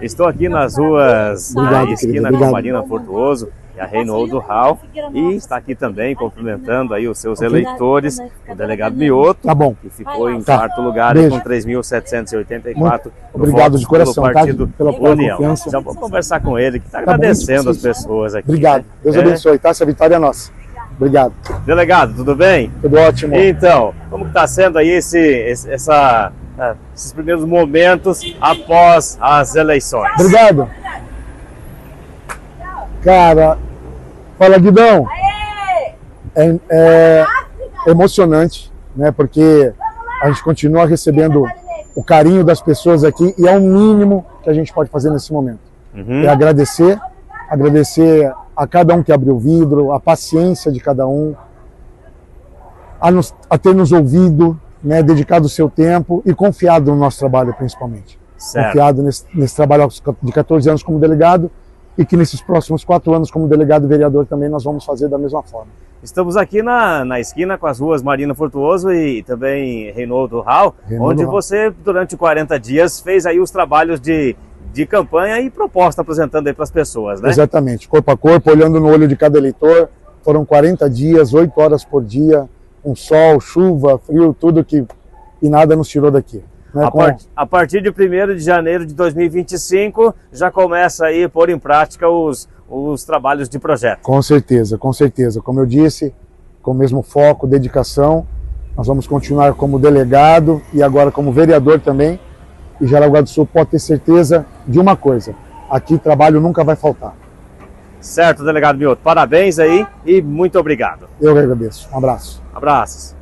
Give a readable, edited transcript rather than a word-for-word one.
Estou aqui nas ruas da esquina com a Marina Fortuoso e a Reinaldo Hall, e está aqui também cumprimentando aí os seus eleitores, o delegado Mioto, que ficou em quarto lugar com 3.784 Obrigado de coração, pelo Partido pela União. confiança. Já vou conversar com ele, que está agradecendo as pessoas aqui. Obrigado, Deus abençoe, tá? Essa vitória é nossa. Obrigado. Delegado, tudo bem? Tudo ótimo. Então, como está sendo aí esses primeiros momentos após as eleições? Obrigado. Cara, fala, Guidão. É emocionante, né? Porque a gente continua recebendo o carinho das pessoas aqui e é o mínimo que a gente pode fazer nesse momento. É agradecer a cada um que abriu o vidro, a paciência de cada um, a ter nos ouvido, né, dedicado o seu tempo e confiado no nosso trabalho, principalmente. Certo. Confiado nesse trabalho de 14 anos como delegado e que nesses próximos 4 anos como delegado e vereador também nós vamos fazer da mesma forma. Estamos aqui na esquina com as ruas Marina Fortuoso e também Reinaldo Hall, onde você, durante 40 dias, fez aí os trabalhos de campanha e proposta apresentando aí para as pessoas, né? Exatamente, corpo a corpo, olhando no olho de cada eleitor. Foram 40 dias, 8 horas por dia, com sol, chuva, frio, tudo e nada nos tirou daqui. Né? A partir de 1º de janeiro de 2025, já começa aí a pôr em prática os trabalhos de projeto. Com certeza, com certeza. Como eu disse, com o mesmo foco, dedicação, nós vamos continuar como delegado e agora como vereador também. E Jaraguá do Sul pode ter certeza de uma coisa: aqui trabalho nunca vai faltar. Certo, delegado Mioto. Parabéns aí e muito obrigado. Eu que agradeço. Um abraço. Abraços.